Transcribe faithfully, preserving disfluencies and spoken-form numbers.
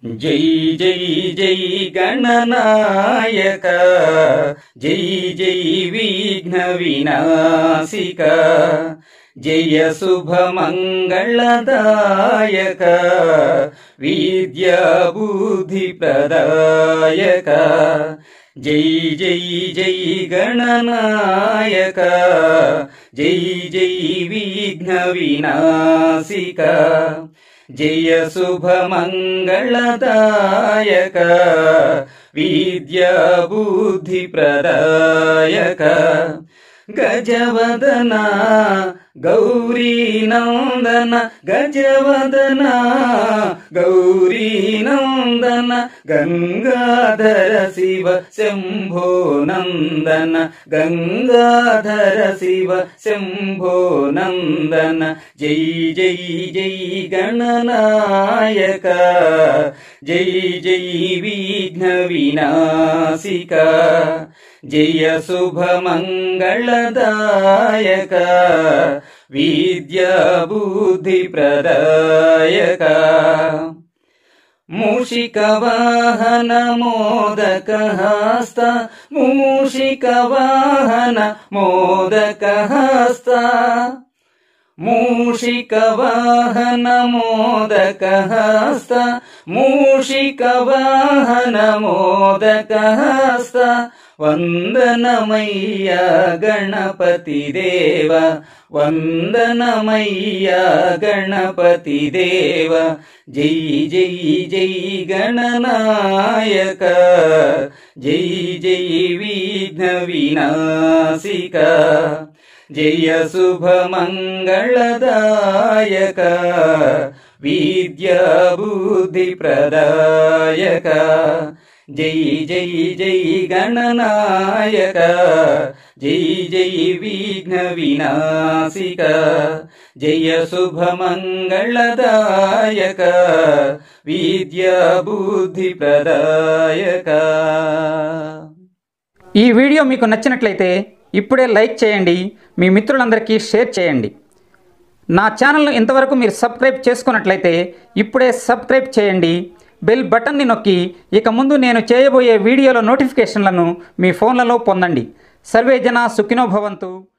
जय जय जय गणनायक जय जय विघ्न विनाशिक जय शुभ मंगलदायक विद्या बुद्धि प्रदायक जय जय जय गणनायक जय जय विघ्न विनाशिक जय शुभ मंगलदायक विद्या बुद्धि प्रदायक गजवदना गौरी नंदन गजवदना गौरी नंदन गंगाधर शिव शंभो नंदन गंगाधर शिव शंभो नंदन जय जय जय गणनायक जय जय विघ्न विनाशिक जय शुभ मंगलदायक विद्या बुद्धि प्रदायक मूषिक वाहन मोदक हस्त मूषिक वाहन मोदक हस्त मूषिक वाहन मोदक हस्त मूषिक वाहन मोदक हस्त वंदनमय्या गणपति देव वंदनमय्या गणपति देव जय जय जय गणनायक जय जय विघ्न विनाशिक जय शुभ मंगलदायक विद्या बुद्धि प्रदायक जय जय जय गणनायक जय जय विघ्न विनाशिक जय शुभ मंगलदायक विद्या बुद्धि प्रदायक। ఈ వీడియో మీకు నచ్చినట్లయితే ఇప్పుడే లైక్ చేయండి, మీ మిత్రులందరికీ షేర్ చేయండి. నా ఛానల్ను ఇంతవరకు మీరు సబ్స్క్రైబ్ చేసుకున్నట్లయితే ఇప్పుడే సబ్స్క్రైబ్ చేయండి. బెల్ బటన్ని నొక్కి ఇక ముందు నేను చేయబోయే వీడియోల నోటిఫికేషన్లను మీ ఫోన్లలో పొందండి. సర్వే జన సుఖినో భవంతు.